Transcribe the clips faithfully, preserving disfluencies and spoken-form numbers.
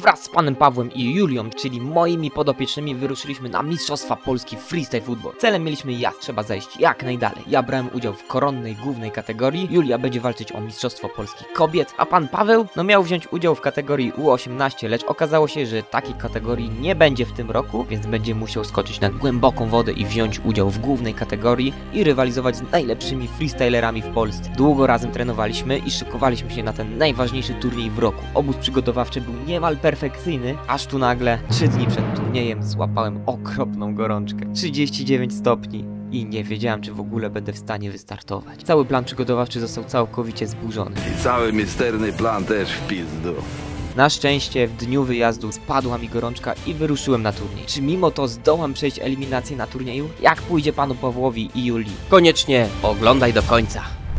wraz z panem Pawłem i Julią, czyli moimi podopiecznymi, wyruszyliśmy na Mistrzostwa Polski Freestyle Football. Celem mieliśmy jasne, trzeba zajść jak najdalej. Ja brałem udział w koronnej głównej kategorii, Julia będzie walczyć o Mistrzostwo Polski Kobiet, a pan Paweł no miał wziąć udział w kategorii U osiemnaście, lecz okazało się, że takiej kategorii nie będzie w tym roku, więc będzie musiał skoczyć na głęboką wodę i wziąć udział w głównej kategorii i rywalizować z najlepszymi freestylerami w Polsce. Długo razem trenowaliśmy i szykowaliśmy się na ten najważniejszy turniej w roku. Obóz przygotowawczy był niemal perfekcyjny, aż tu nagle, trzy dni przed turniejem, złapałem okropną gorączkę. trzydzieści dziewięć stopni. I nie wiedziałem, czy w ogóle będę w stanie wystartować. Cały plan przygotowawczy został całkowicie zburzony. I cały misterny plan też w pizdu. Na szczęście w dniu wyjazdu spadła mi gorączka i wyruszyłem na turniej. Czy mimo to zdołam przejść eliminację na turnieju? Jak pójdzie panu Pawłowi i Julii? Koniecznie oglądaj do końca.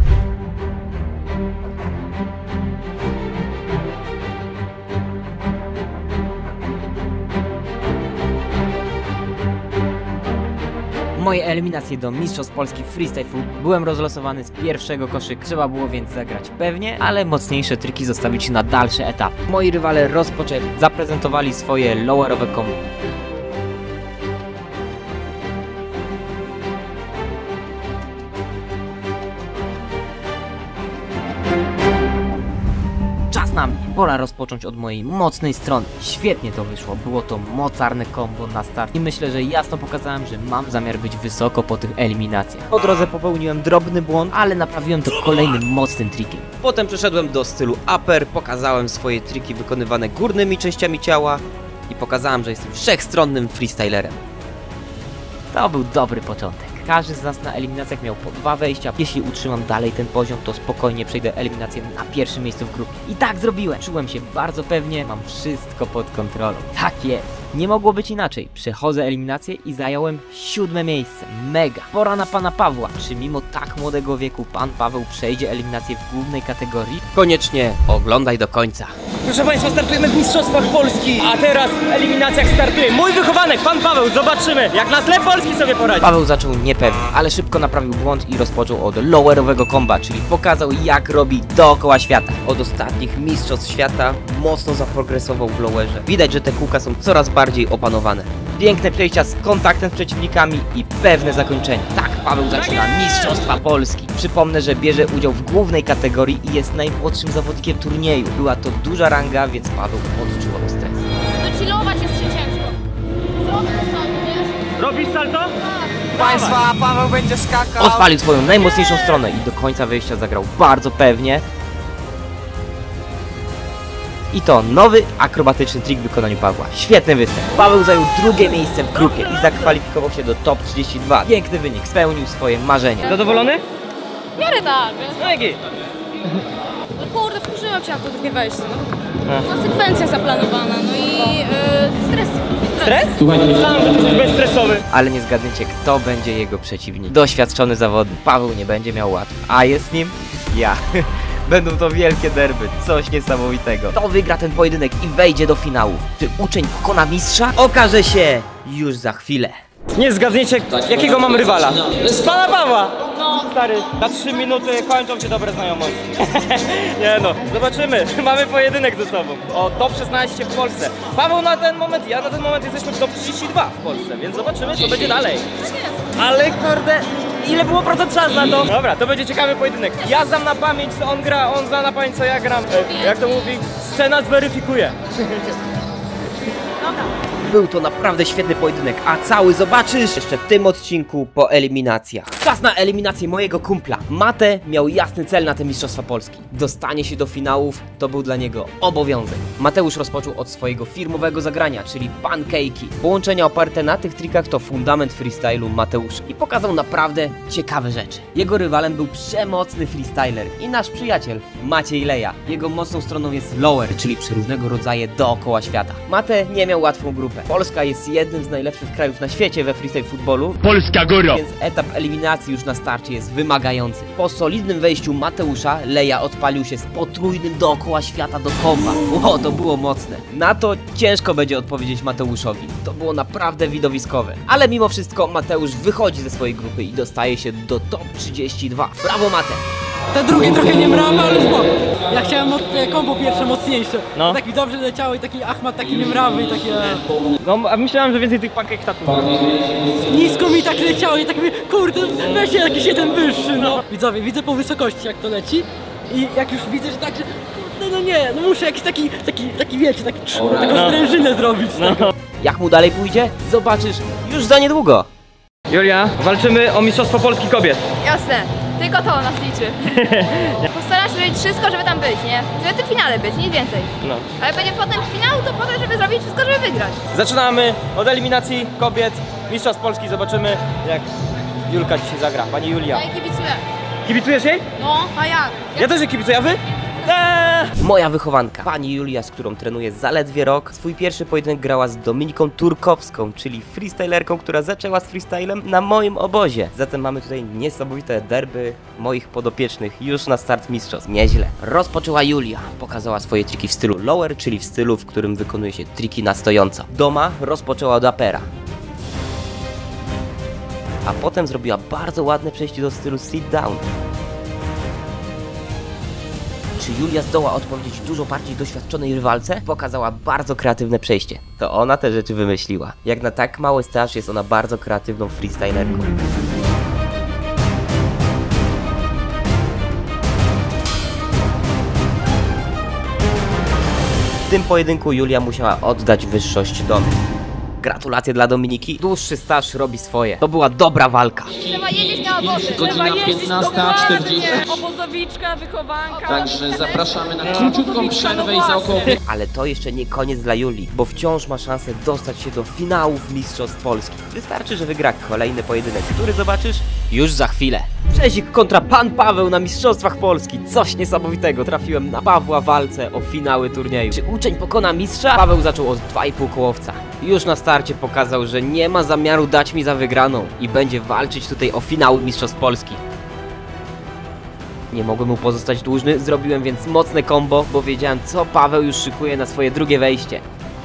Moje eliminacje do Mistrzostw Polski Freestyle Foot. Byłem rozlosowany z pierwszego koszyka. Trzeba było więc zagrać pewnie, ale mocniejsze triki zostawić na dalsze etapy. Moi rywale rozpoczęli, zaprezentowali swoje lowerowe combo. Czas na mnie. Pora rozpocząć od mojej mocnej strony. Świetnie to wyszło. Było to mocarne combo na start i myślę, że jasno pokazałem, że mam zamiar być wysoko po tych eliminacjach. Po drodze popełniłem drobny błąd, ale naprawiłem to kolejnym mocnym trikiem. Potem przeszedłem do stylu upper, pokazałem swoje triki wykonywane górnymi częściami ciała i pokazałem, że jestem wszechstronnym freestylerem. To był dobry początek. Każdy z nas na eliminacjach miał po dwa wejścia. Jeśli utrzymam dalej ten poziom, to spokojnie przejdę eliminację na pierwszym miejscu w grupie. I tak zrobiłem. Czułem się bardzo pewnie, mam wszystko pod kontrolą. Tak jest. Nie mogło być inaczej. Przechodzę eliminację i zająłem siódme miejsce. Mega. Pora na pana Pawła. Czy mimo tak młodego wieku pan Paweł przejdzie eliminację w głównej kategorii? Koniecznie oglądaj do końca. Proszę Państwa, startujemy w Mistrzostwach Polski, a teraz w eliminacjach startuje mój wychowanek, pan Paweł. Zobaczymy, jak na tle Polski sobie poradzi. Paweł zaczął niepewnie, ale szybko naprawił błąd i rozpoczął od lowerowego komba, czyli pokazał, jak robi dookoła świata. Od ostatnich mistrzostw świata mocno zaprogresował w lowerze. Widać, że te kółka są coraz bardziej opanowane. Piękne przejścia z kontaktem z przeciwnikami i pewne zakończenie. Tak Paweł zaczyna Mistrzostwa Polski. Przypomnę, że bierze udział w głównej kategorii i jest najmłodszym zawodnikiem turnieju. Była to duża ranga, więc Paweł odczuwał stres. No chillować jest się ciężko. Zrobię to sam, wiesz? Robisz salto? Państwa, Paweł będzie skakał. Odpalił swoją najmocniejszą stronę i do końca wyjścia zagrał bardzo pewnie. I to nowy akrobatyczny trik w wykonaniu Pawła. Świetny występ. Paweł zajął drugie miejsce w grupie i zakwalifikował się do top trzydzieści dwa. Piękny wynik, spełnił swoje marzenia. Zadowolony? W miarę tak, wiesz? No i git. No kurde, wkurzyłam się na to drugie wejście, no. Konsekwencja zaplanowana, no i yy, stres. Stres? Myślałem, że to jest bezstresowy. Ale nie zgadniecie, kto będzie jego przeciwnik. Doświadczony zawodnik. Paweł nie będzie miał łatwo. A jest nim ja. Będą to wielkie derby, coś niesamowitego. Kto wygra ten pojedynek i wejdzie do finałów? Czy uczeń pokona mistrza? Okaże się już za chwilę. Nie zgadniecie, jakiego mam rywala? Z pana Pawła! No. Stary, na trzy minuty kończą się dobre znajomości. Nie no, zobaczymy. Mamy pojedynek ze sobą. O top szesnaście w Polsce. Paweł na ten moment, ja na ten moment jesteśmy w top trzydzieści dwa w Polsce, więc zobaczymy, co będzie dalej. Ale kurde, ile było procent szans na to? Dobra, to będzie ciekawy pojedynek. Ja znam na pamięć, co on gra, on zna na pamięć, co ja gram. E, jak to mówi? Scena zweryfikuje. Był to naprawdę świetny pojedynek, a cały zobaczysz jeszcze w tym odcinku po eliminacjach. Czas na eliminację mojego kumpla. Mate miał jasny cel na te Mistrzostwa Polski. Dostanie się do finałów to był dla niego obowiązek. Mateusz rozpoczął od swojego firmowego zagrania, czyli pancake'i. Połączenia oparte na tych trikach to fundament freestylu Mateusza i pokazał naprawdę ciekawe rzeczy. Jego rywalem był przemocny freestyler i nasz przyjaciel Maciej Leja. Jego mocną stroną jest lower, czyli przeróżnego rodzaju dookoła świata. Mate nie miał łatwą grupę. Polska jest jednym z najlepszych krajów na świecie we freestyle footballu. Polska góra! Więc etap eliminacji już na starcie jest wymagający. Po solidnym wejściu Mateusza, Leja odpalił się z potrójnym dookoła świata do komba. O, to było mocne. Na to ciężko będzie odpowiedzieć Mateuszowi. To było naprawdę widowiskowe. Ale mimo wszystko Mateusz wychodzi ze swojej grupy i dostaje się do top trzydzieści dwa. Brawo Mate! Te drugie trochę nie mrawa, ale spoko. Ja chciałem od te kombo pierwsze mocniejsze. No. Tak mi dobrze leciało i taki Ahmad taki nie mrawy i takie... No, a myślałem, że więcej tych pankek tatu. Nisko mi tak leciało i tak mówię, kurde, weź się jakiś jeden wyższy, no. Widzowie, widzę po wysokości jak to leci i jak już widzę, że tak, że kurde, no nie, no muszę jakiś taki, taki, taki wiecie, taki, taką No. sprężynę zrobić z tego. Jak mu dalej pójdzie? Zobaczysz już za niedługo. Julia, walczymy o Mistrzostwo Polski kobiet. Jasne, tylko to nas liczy. Postaram się zrobić wszystko, żeby tam być, nie? Żeby w tym finale być, nic więcej. No. Ale będzie potem finał, to potem, żeby zrobić wszystko, żeby wygrać. Zaczynamy od eliminacji kobiet Mistrzostw Polski. Zobaczymy, jak Julka dzisiaj zagra. Pani Julia. Ja jej kibicuję. Kibicujesz jej? No, a jak? Ja też jej kibicuję, a wy? Eee! Moja wychowanka, pani Julia, z którą trenuję zaledwie rok, swój pierwszy pojedynek grała z Dominiką Turkowską, czyli freestylerką, która zaczęła z freestylem na moim obozie. Zatem mamy tutaj niesamowite derby moich podopiecznych już na start mistrzostw. Nieźle. Rozpoczęła Julia. Pokazała swoje triki w stylu lower, czyli w stylu, w którym wykonuje się triki na stojąco. Doma rozpoczęła od upera. A potem zrobiła bardzo ładne przejście do stylu sit down. Czy Julia zdoła odpowiedzieć dużo bardziej doświadczonej rywalce? Pokazała bardzo kreatywne przejście. To ona te rzeczy wymyśliła. Jak na tak mały staż jest ona bardzo kreatywną freestylerką. W tym pojedynku Julia musiała oddać wyższość domu. Gratulacje dla Dominiki. Dłuższy staż robi swoje. To była dobra walka. Trzeba jeździć na obozy. Godzina piętnasta czterdzieści. Obozowiczka, wychowanka. Także zapraszamy na króciutką przerwę i za około Ale to jeszcze nie koniec dla Julii, bo wciąż ma szansę dostać się do finałów Mistrzostw Polski. Wystarczy, że wygra kolejny pojedynek, który zobaczysz już za chwilę. Brzezik kontra Pan Paweł na Mistrzostwach Polski. Coś niesamowitego. Trafiłem na Pawła w walce o finały turnieju. Czy uczeń pokona mistrza? Paweł zaczął od dwa i pół kołowca. Już na starcie pokazał, że nie ma zamiaru dać mi za wygraną i będzie walczyć tutaj o finał Mistrzostw Polski. Nie mogłem mu pozostać dłużny, zrobiłem więc mocne combo, bo wiedziałem, co Paweł już szykuje na swoje drugie wejście.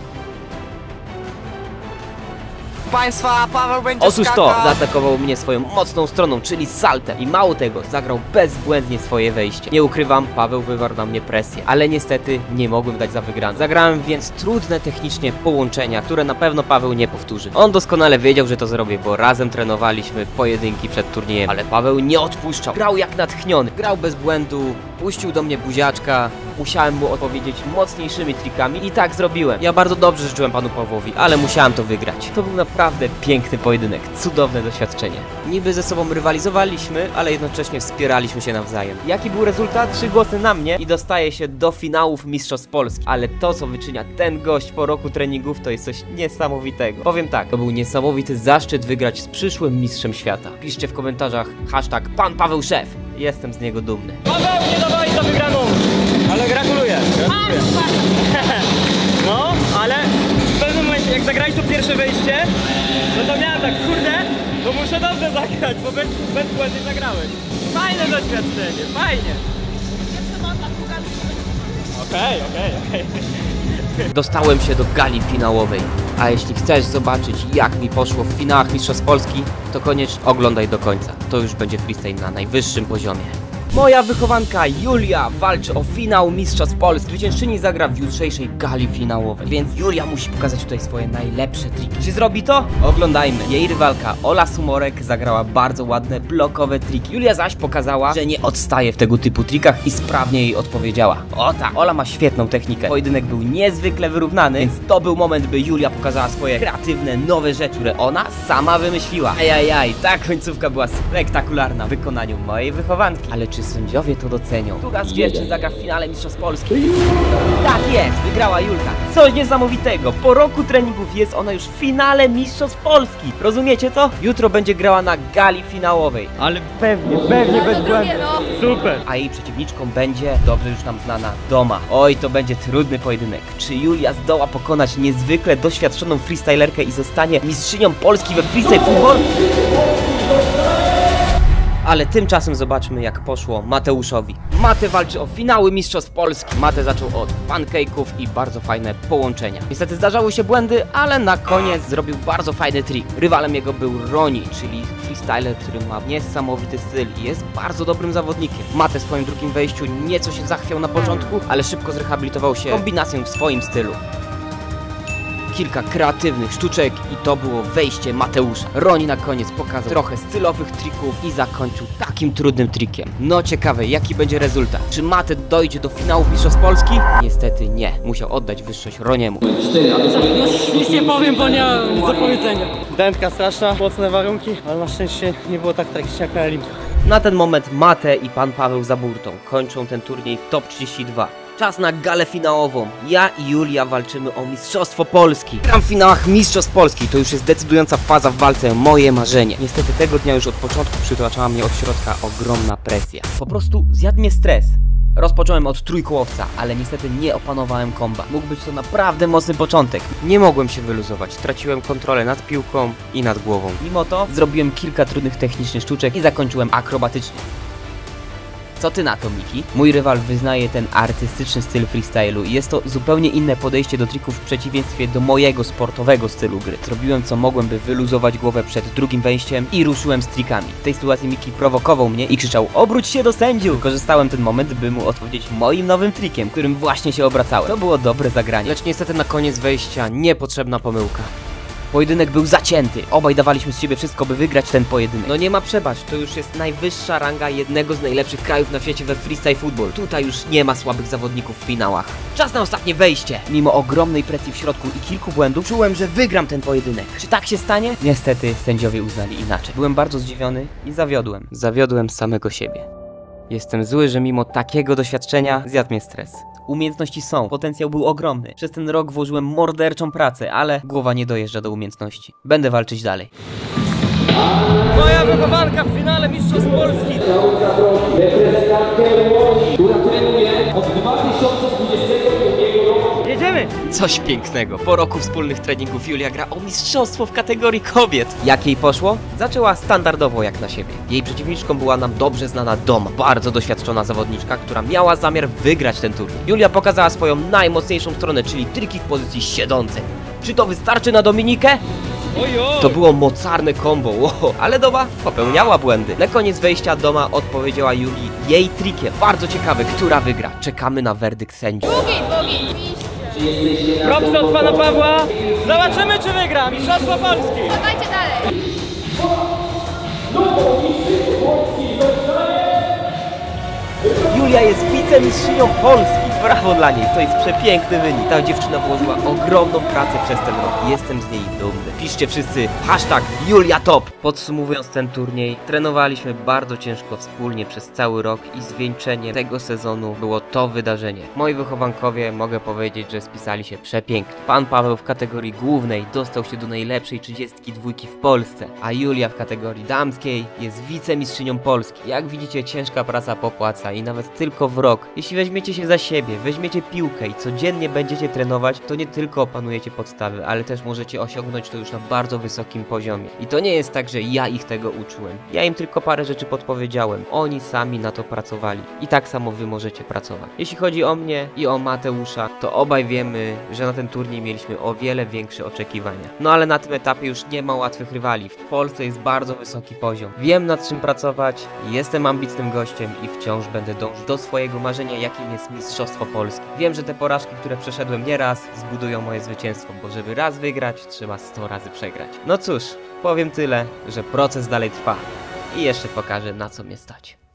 Państwa, Paweł będzie Otóż to, skakał. zaatakował mnie swoją mocną stroną, czyli saltem. I mało tego, zagrał bezbłędnie swoje wejście. Nie ukrywam, Paweł wywarł na mnie presję, ale niestety nie mogłem dać za wygraną. Zagrałem więc trudne technicznie połączenia, które na pewno Paweł nie powtórzy. On doskonale wiedział, że to zrobię, bo razem trenowaliśmy pojedynki przed turniejem. Ale Paweł nie odpuszczał. Grał jak natchniony, grał bez błędu, puścił do mnie buziaczka. Musiałem mu odpowiedzieć mocniejszymi trikami i tak zrobiłem. Ja bardzo dobrze życzyłem panu Pawłowi, ale musiałem to wygrać. To był naprawdę piękny pojedynek, cudowne doświadczenie. Niby ze sobą rywalizowaliśmy, ale jednocześnie wspieraliśmy się nawzajem. Jaki był rezultat? Trzy głosy na mnie i dostaję się do finałów Mistrzostw Polski. Ale to, co wyczynia ten gość po roku treningów, to jest coś niesamowitego. Powiem tak, to był niesamowity zaszczyt wygrać z przyszłym mistrzem świata. Piszcie w komentarzach hashtag Pan Paweł Szef. Jestem z niego dumny. Paweł, nie dawaj za wygraną! Ale gratuluję. gratuluję. No, ale w pewnym momencie, jak zagrałeś to pierwsze wejście, no to miałem tak, kurde, no muszę dobrze zagrać, bo bez, bezbłędnie zagrałeś. Fajne doświadczenie, fajnie. Okej, okej, okej. Dostałem się do gali finałowej. A jeśli chcesz zobaczyć, jak mi poszło w finałach Mistrzostw Polski, to koniecznie oglądaj do końca. To już będzie freestyle na najwyższym poziomie. Moja wychowanka Julia walczy o finał Mistrzostw Polski. Zwyciężczyni zagra w jutrzejszej gali finałowej, więc Julia musi pokazać tutaj swoje najlepsze triki. Czy zrobi to? Oglądajmy. Jej rywalka Ola Sumorek zagrała bardzo ładne blokowe triki. Julia zaś pokazała, że nie odstaje w tego typu trikach i sprawnie jej odpowiedziała. O tak, Ola ma świetną technikę. Pojedynek był niezwykle wyrównany, więc to był moment, by Julia pokazała swoje kreatywne, nowe rzeczy, które ona sama wymyśliła. Ajajaj, ta końcówka była spektakularna w wykonaniu mojej wychowanki. Ale czy sędziowie to docenią? Która z dziewczyn zagra w finale Mistrzostw Polski? Tak jest, wygrała Julka. Coś niesamowitego. Po roku treningów jest ona już w finale Mistrzostw Polski. Rozumiecie to? Jutro będzie grała na gali finałowej. Ale pewnie, pewnie bezbłędnie. Super. A jej przeciwniczką będzie, dobrze już nam znana, Doma. Oj, to będzie trudny pojedynek. Czy Julia zdoła pokonać niezwykle doświadczoną freestylerkę i zostanie mistrzynią Polski we freestyle football? Ale tymczasem zobaczmy, jak poszło Mateuszowi. Mate walczy o finały Mistrzostw Polski. Mate zaczął od pancake'ów i bardzo fajne połączenia. Niestety zdarzały się błędy, ale na koniec zrobił bardzo fajny trik. Rywalem jego był Roni, czyli freestyler, który ma niesamowity styl i jest bardzo dobrym zawodnikiem. Mate w swoim drugim wejściu nieco się zachwiał na początku, ale szybko zrehabilitował się kombinacją w swoim stylu. Kilka kreatywnych sztuczek i to było wejście Mateusza. Roni na koniec pokazał trochę stylowych trików i zakończył takim trudnym trikiem. No ciekawe, jaki będzie rezultat. Czy Mate dojdzie do finałów Mistrzostw Polski? Niestety nie. Musiał oddać wyższość Roniemu. No, nic nie powiem, bo nie mam nic do powiedzenia. Dętka straszna, mocne warunki, ale na szczęście nie było tak tragicznie jak na Elimkach. Na ten moment Mate i pan Paweł za burtą kończą ten turniej w top trzydzieści dwa. Czas na galę finałową. Ja i Julia walczymy o Mistrzostwo Polski. Gram w finałach Mistrzostw Polski. To już jest decydująca faza w walce, moje marzenie. Niestety tego dnia już od początku przytłaczała mnie od środka ogromna presja. Po prostu zjadł mnie stres. Rozpocząłem od trójkołowca, ale niestety nie opanowałem komba. Mógł być to naprawdę mocny początek. Nie mogłem się wyluzować, traciłem kontrolę nad piłką i nad głową. Mimo to zrobiłem kilka trudnych technicznych sztuczek i zakończyłem akrobatycznie. Co ty na to, Miki? Mój rywal wyznaje ten artystyczny styl freestylu i jest to zupełnie inne podejście do trików w przeciwieństwie do mojego sportowego stylu gry. Zrobiłem co mogłem, by wyluzować głowę przed drugim wejściem i ruszyłem z trikami. W tej sytuacji Miki prowokował mnie i krzyczał: obróć się do sędziów! Wykorzystałem ten moment, by mu odpowiedzieć moim nowym trikiem, którym właśnie się obracałem. To było dobre zagranie, lecz niestety na koniec wejścia niepotrzebna pomyłka. Pojedynek był zacięty. Obaj dawaliśmy z siebie wszystko, by wygrać ten pojedynek. No nie ma przebacz, to już jest najwyższa ranga jednego z najlepszych krajów na świecie we freestyle football. Tutaj już nie ma słabych zawodników w finałach. Czas na ostatnie wejście. Mimo ogromnej presji w środku i kilku błędów, czułem, że wygram ten pojedynek. Czy tak się stanie? Niestety sędziowie uznali inaczej. Byłem bardzo zdziwiony i zawiodłem. Zawiodłem samego siebie. Jestem zły, że mimo takiego doświadczenia zjadł mnie stres. Umiejętności są, potencjał był ogromny. Przez ten rok włożyłem morderczą pracę, ale głowa nie dojeżdża do umiejętności. Będę walczyć dalej. Moja wychowanka w finale Mistrzostw Polski. Jedziemy! Coś pięknego. Po roku wspólnych treningów Julia gra o mistrzostwo w kategorii kobiet. Jak jej poszło? Zaczęła standardowo jak na siebie. Jej przeciwniczką była nam dobrze znana Doma, bardzo doświadczona zawodniczka, która miała zamiar wygrać ten turniej. Julia pokazała swoją najmocniejszą stronę, czyli triki w pozycji siedzącej. Czy to wystarczy na Dominikę? To było mocarne combo, wow, ale Doma popełniała błędy. Na koniec wejścia Doma odpowiedziała Julii jej trikiem. Bardzo ciekawe, która wygra. Czekamy na werdykt sędziów. Bogi, bogi. Propsy od pana Pawła. Zobaczymy, czy wygra Mistrzostwo Polski. Dawajcie dalej. Julia jest wicemistrzynią Polski. Brawo dla niej, to jest przepiękny wynik. Ta dziewczyna włożyła ogromną pracę przez ten rok. Jestem z niej dumny. Piszcie wszyscy hashtag Julia Top. Podsumowując ten turniej, trenowaliśmy bardzo ciężko wspólnie przez cały rok i zwieńczeniem tego sezonu było to wydarzenie. Moi wychowankowie, mogę powiedzieć, że spisali się przepięknie. Pan Paweł w kategorii głównej dostał się do najlepszej trzydziestki dwójki w Polsce, a Julia w kategorii damskiej jest wicemistrzynią Polski. Jak widzicie, ciężka praca popłaca i nawet tylko w rok. Jeśli weźmiecie się za siebie, weźmiecie piłkę i codziennie będziecie trenować, to nie tylko opanujecie podstawy, ale też możecie osiągnąć to już na bardzo wysokim poziomie. I to nie jest tak, że ja ich tego uczyłem. Ja im tylko parę rzeczy podpowiedziałem. Oni sami na to pracowali. I tak samo wy możecie pracować. Jeśli chodzi o mnie i o Mateusza, to obaj wiemy, że na ten turniej mieliśmy o wiele większe oczekiwania. No ale na tym etapie już nie ma łatwych rywali. W Polsce jest bardzo wysoki poziom. Wiem, nad czym pracować, jestem ambitnym gościem i wciąż będę dążyć do swojego marzenia, jakim jest Mistrzostwo Polski. Wiem, że te porażki, które przeszedłem nieraz, zbudują moje zwycięstwo, bo żeby raz wygrać, trzeba sto razy przegrać. No cóż, powiem tyle, że proces dalej trwa i jeszcze pokażę, na co mnie stać.